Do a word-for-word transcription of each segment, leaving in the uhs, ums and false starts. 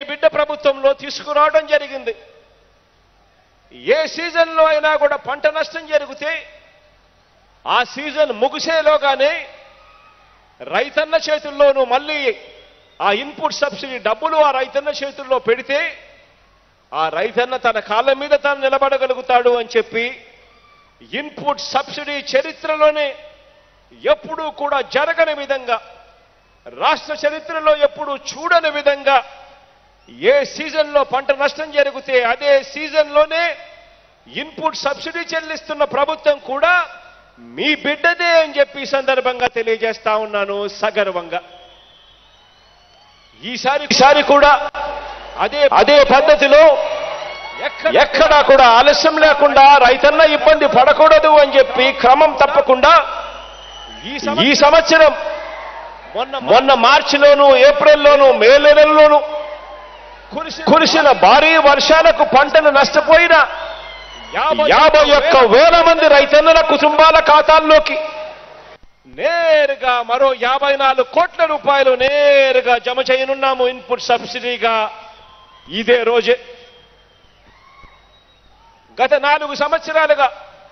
బిడ్డ ప్రభుత్వంలో తీసుకురావడం జరిగింది. ఏ సీజన్లో అయినా కూడా పంట నష్టం జరిగితే ఆ సీజన్ ముగిసేలోగానే రైతన్న చేతుల్లోనూ మళ్ళీ ఆ ఇన్పుట్ సబ్సిడీ డబ్బులు ఆ రైతన్న చేతుల్లో పెడితే ఆ రైతన్న తన కాళ్ళ మీద తాను నిలబడగలుగుతాడు అని చెప్పి ఇన్పుట్ సబ్సిడీ చరిత్రలోనే ఎప్పుడూ కూడా జరగని విధంగా, రాష్ట్ర చరిత్రలో ఎప్పుడూ చూడని విధంగా ఏ సీజన్లో పంట నష్టం జరిగితే అదే సీజన్లోనే ఇన్పుట్ సబ్సిడీ చెల్లిస్తున్న ప్రభుత్వం కూడా మీ బిడ్డదే అని చెప్పి ఈ సందర్భంగా తెలియజేస్తా ఉన్నాను సగర్వంగా. ఈసారి ఈసారి కూడా అదే అదే పద్ధతిలో ఎక్కడా కూడా ఆలస్యం లేకుండా రైతన్న ఇబ్బంది పడకూడదు అని చెప్పి క్రమం తప్పకుండా ఈ సంవత్సరం మొన్న మొన్న మార్చిలోను ఏప్రిల్లోను మే నెలల్లోనూ కురిసిన భారీ వర్షాలకు పంటను నష్టపోయిన యాభై ఒక్క వేల మంది రైతన్నల కుటుంబాల ఖాతాల్లోకి నేరుగా మరో యాభై నాలుగు కోట్ల రూపాయలు నేరుగా జమ చేయనున్నాము ఇన్పుట్ సబ్సిడీగా ఇదే రోజే. గత నాలుగు సంవత్సరాలుగా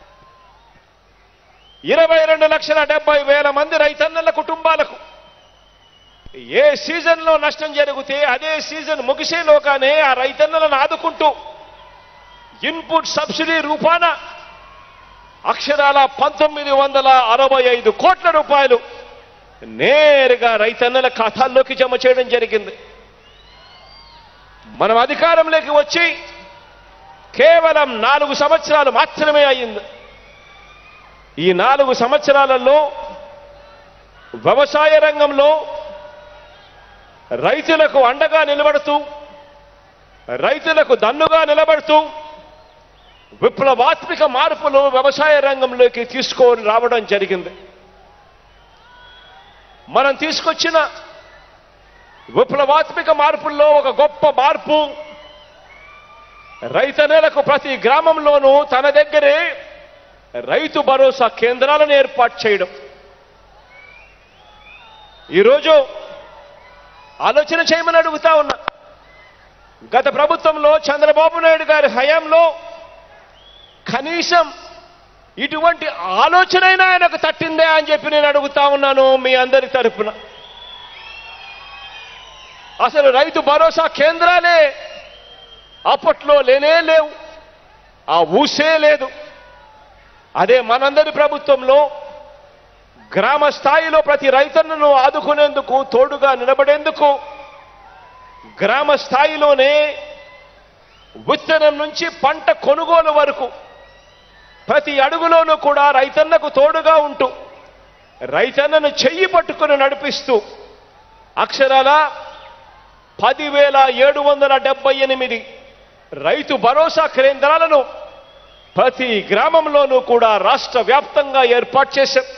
ఇరవై రెండు లక్షల డెబ్బై వేల మంది రైతన్నల కుటుంబాలకు ఏ సీజన్లో నష్టం జరిగితే అదే సీజన్ ముగిసేలోగానే ఆ రైతన్నలను ఆదుకుంటూ ఇన్పుట్ సబ్సిడీ రూపాన అక్షరాల పంతొమ్మిది వందల అరవై ఐదు కోట్ల రూపాయలు నేరుగా రైతన్నల ఖాతాల్లోకి జమ చేయడం జరిగింది. మనం అధికారంలోకి వచ్చి కేవలం నాలుగు సంవత్సరాలు మాత్రమే అయింది. ఈ నాలుగు సంవత్సరాలలో వ్యవసాయ రంగంలో రైతులకు అండగా నిలబడుతూ, రైతులకు దన్నుగా నిలబడుతూ విప్లవాత్మక మార్పులు వ్యవసాయ రంగంలోకి తీసుకొని రావడం జరిగింది. మనం తీసుకొచ్చిన విప్లవాత్మక మార్పుల్లో ఒక గొప్ప మార్పు రైతన్నలకు ప్రతి గ్రామంలోనూ తన దగ్గరే రైతు భరోసా కేంద్రాలను ఏర్పాటు చేయడం. ఈరోజు ఆలోచన చేయమని అడుగుతా ఉన్నా. గత ప్రభుత్వంలో చంద్రబాబు నాయుడు గారి హయాంలో కనీసం ఇటువంటి ఆలోచనైనా ఆయనకు తట్టిందే అని చెప్పి నేను అడుగుతా ఉన్నాను మీ అందరి తరపున. అసలు రైతు భరోసా కేంద్రాలే అప్పట్లో లేనే లేవు, ఆ ఊసే లేదు. అదే మనందరి ప్రభుత్వంలో గ్రామ స్థాయిలో ప్రతి రైతన్నను ఆదుకునేందుకు, తోడుగా నిలబడేందుకు గ్రామ స్థాయిలోనే విత్తనం నుంచి పంట కొనుగోలు వరకు ప్రతి అడుగులోనూ కూడా రైతన్నకు తోడుగా ఉంటూ, రైతన్నను చెయ్యి పట్టుకుని నడిపిస్తూ అక్షరాల పదివేల ఏడు వందల డెబ్బై ఎనిమిది రైతు భరోసా కేంద్రాలను ప్రతి గ్రామంలోనూ కూడా రాష్ట్ర వ్యాప్తంగా ఏర్పాటు చేశాం.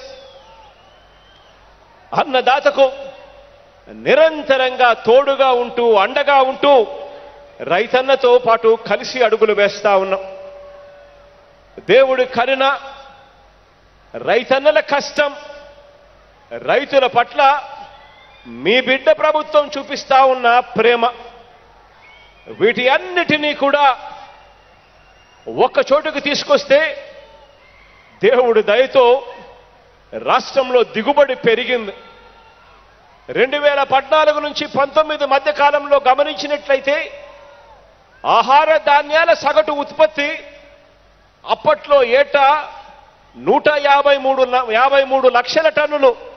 అన్నదాతకు నిరంతరంగా తోడుగా ఉంటూ, అండగా ఉంటూ రైతన్నతో పాటు కలిసి అడుగులు వేస్తా ఉన్నాం. దేవుడి కరుణ, రైతన్నల కష్టం, రైతుల పట్ల మీ బిడ్డ ప్రభుత్వం చూపిస్తా ఉన్న ప్రేమ, వీటి అన్నిటినీ కూడా ఒక్క చోటుకు తీసుకొస్తే దేవుడి దయతో రాష్ట్రంలో దిగుబడి పెరిగింది. రెండు వేల పద్నాలుగు నుంచి పంతొమ్మిది మధ్య కాలంలో గమనించినట్లయితే ఆహార ధాన్యాల సగటు ఉత్పత్తి అప్పట్లో ఏటా నూట యాభై మూడు యాభై మూడు లక్షల టన్నులు